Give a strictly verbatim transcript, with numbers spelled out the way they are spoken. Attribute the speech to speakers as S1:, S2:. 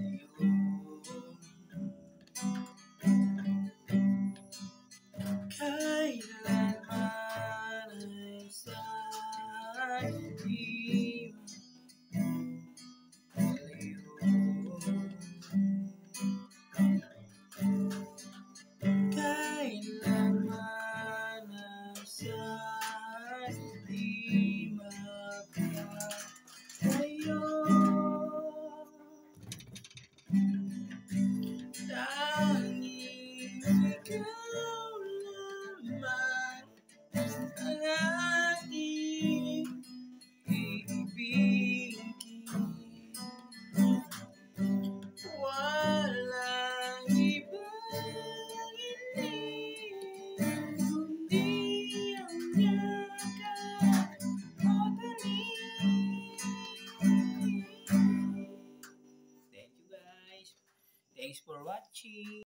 S1: Kailanman ay sa di malayo. Kailanman ay sa di magkatayo. Tanging ikaw lamang ang aking iibigin. Walang ibang hiling kundi ang yakap mo talim. Thank you guys. Thanks for watching.